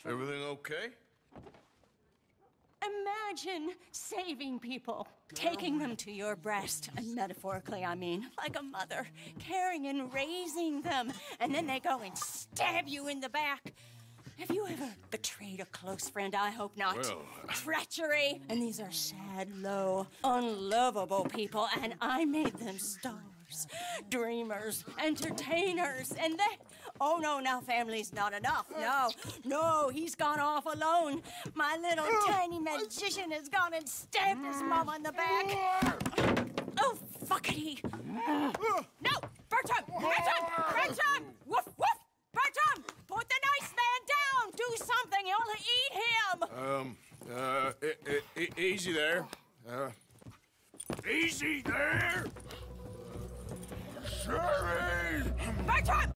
Everything okay? Imagine saving people, taking them to your breast, and metaphorically, I mean, like a mother, caring and raising them, and then they go and stab you in the back. Have you ever betrayed a close friend? I hope not. Well... Treachery. And these are sad, low, unlovable people, and I made them stars, dreamers, entertainers, and they... Oh, no, now family's not enough. No, he's gone off alone. My little tiny magician has gone and stabbed his mom on the back. Oh, fuckity. No, Bertram! Bertram! Woof, woof! Bertram! Put the nice man down! Do something! You'll eat him! Easy there. Easy there! Sorry! Bertram!